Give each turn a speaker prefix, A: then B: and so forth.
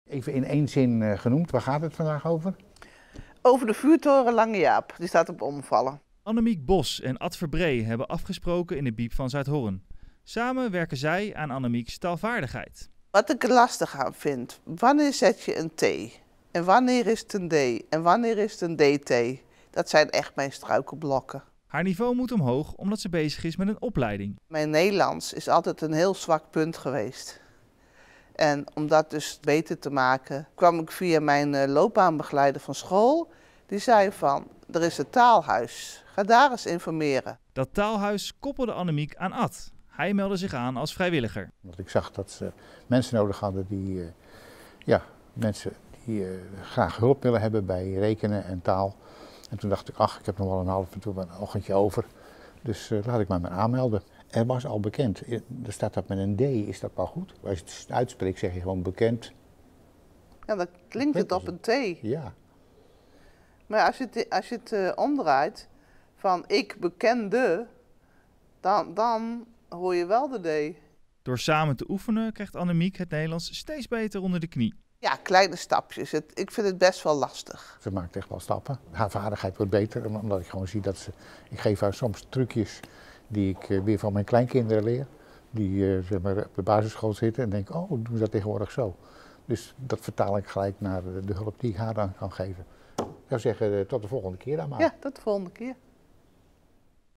A: Even in één zin genoemd, waar gaat het vandaag over?
B: Over de vuurtoren Lange Jaap, die staat op omvallen.
C: Annemiek Bos en Ad Verbree hebben afgesproken in de Biep van Zuidhorn. Samen werken zij aan Annemieks taalvaardigheid.
B: Wat ik er lastig aan vind, wanneer zet je een T? En wanneer is het een D? En wanneer is het een DT? Dat zijn echt mijn struikelblokken.
C: Haar niveau moet omhoog omdat ze bezig is met een opleiding.
B: Mijn Nederlands is altijd een heel zwak punt geweest. En om dat dus beter te maken, kwam ik via mijn loopbaanbegeleider van school. Die zei van, er is een taalhuis, ga daar eens informeren.
C: Dat taalhuis koppelde Annemiek aan Ad. Hij meldde zich aan als vrijwilliger.
A: Want ik zag dat ze mensen nodig hadden die, graag hulp willen hebben bij rekenen en taal. En toen dacht ik, ach, ik heb nog wel een ochtendje over. Dus laat ik mij maar aanmelden. Er was al bekend, er staat dat met een D, is dat wel goed? Als je het uitspreekt zeg je gewoon bekend.
B: Ja, dan klinkt het op een T.
A: Ja.
B: Maar als je het omdraait van ik bekende, dan hoor je wel de D.
C: Door samen te oefenen krijgt Annemiek het Nederlands steeds beter onder de knie.
B: Ja, kleine stapjes. Ik vind het best wel lastig.
A: Ze maakt echt wel stappen. Haar vaardigheid wordt beter, omdat ik gewoon zie dat ze... Ik geef haar soms trucjes die ik weer van mijn kleinkinderen leer. Die zeg maar op de basisschool zitten en denken, oh, doen ze dat tegenwoordig zo. Dus dat vertaal ik gelijk naar de hulp die ik haar dan kan geven. Ik zou zeggen, tot de volgende keer dan maar.
B: Ja, tot de volgende keer.